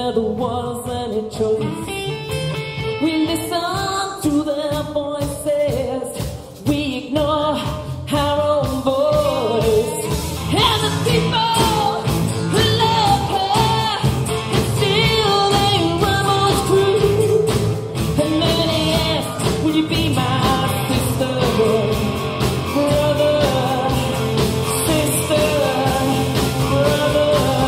where there was any choice. We listen to their voices, we ignore our own voice. And the people who love her, and still they run most true. And then they ask, will you be my sister, brother, sister, brother?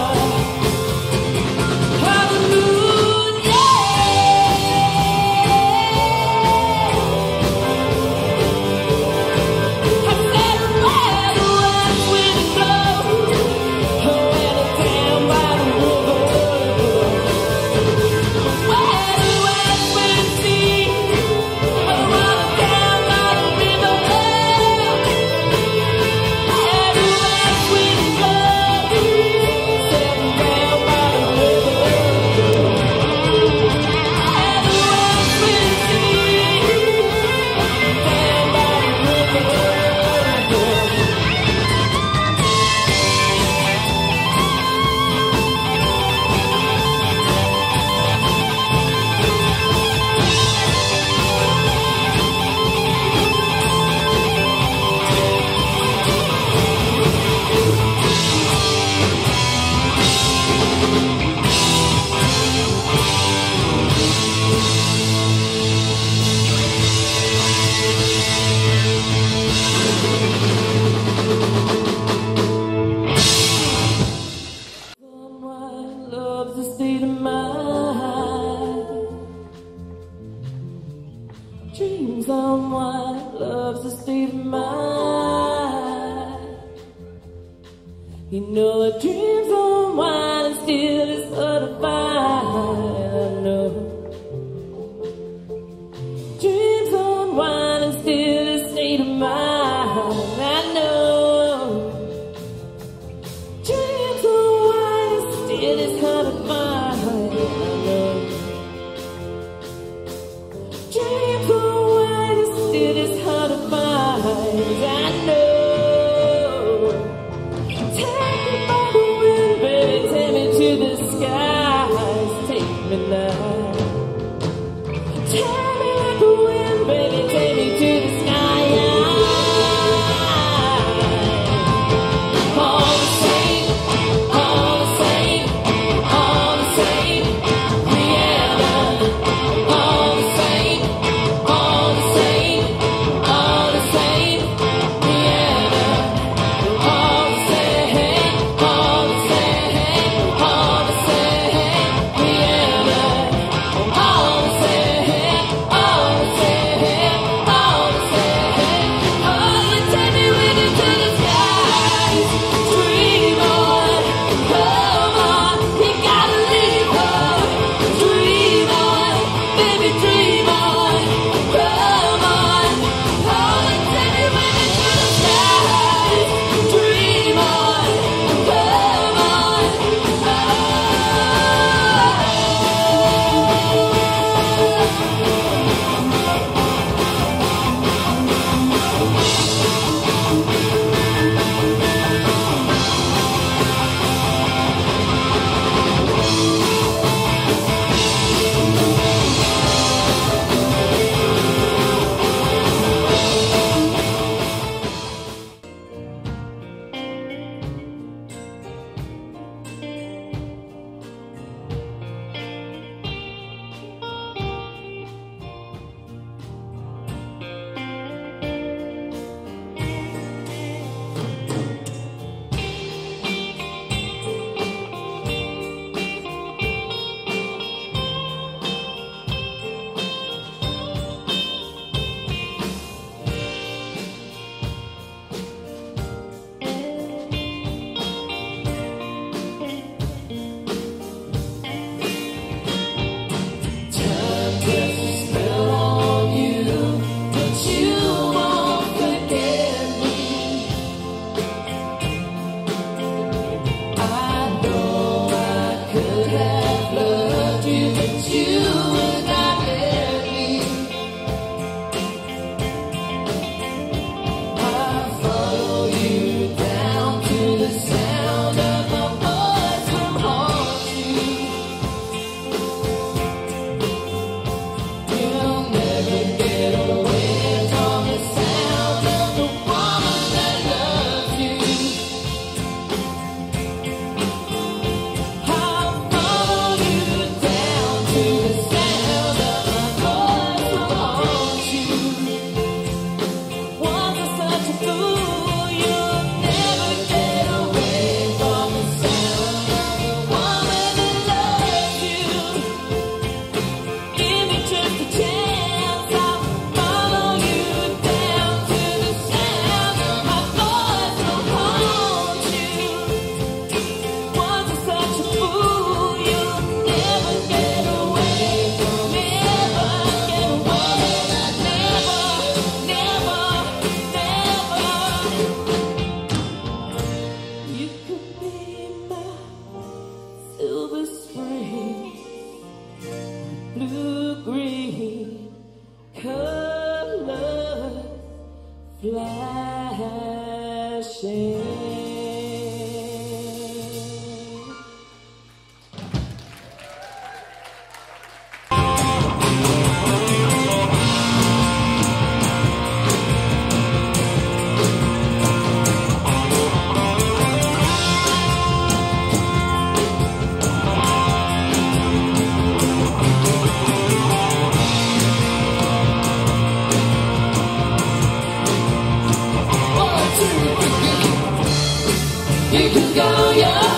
Dreams on wine, love's a state of mind. You know that dreams on wine and still is hard to find. I know. Dreams on wine and still is a state of mind. I know. Dreams on wine and still is hard to find. I know. Dreams on wine and still is hard to find. I know. Take me by the wind, baby, take me to the skies. Take me now. Take me like the wind, baby, take me to the sky. All the same, all the same, all the same, Rihanna. All the same, all the same, all the same, Rihanna. All the same, all the same, all the same, Rihanna.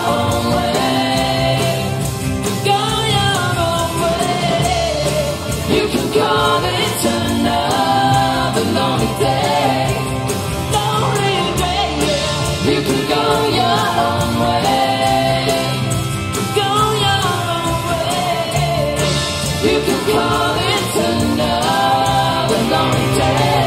own way. Go your own way. You can call it another lonely day. Lonely day, yeah. You can go your own way. Go your own way. You can call it another lonely day.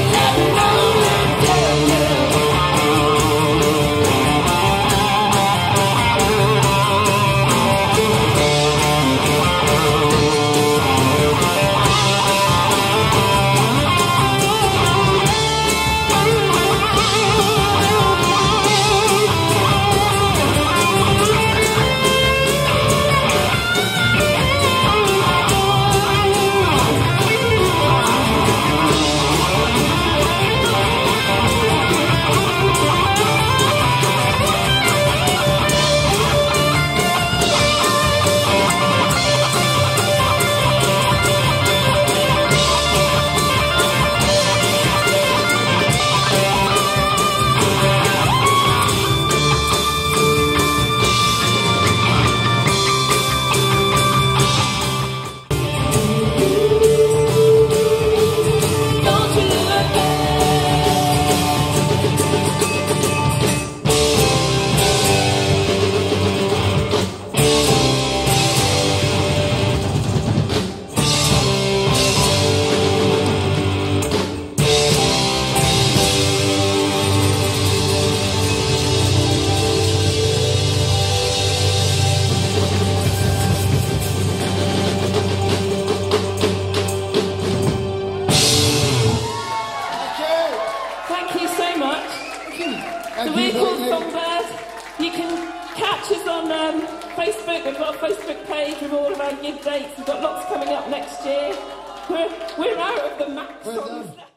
So we're called Songbird. You can catch us on Facebook. We've got a Facebook page with all of our gig dates. We've got lots coming up next year. We're out of the Mack songs.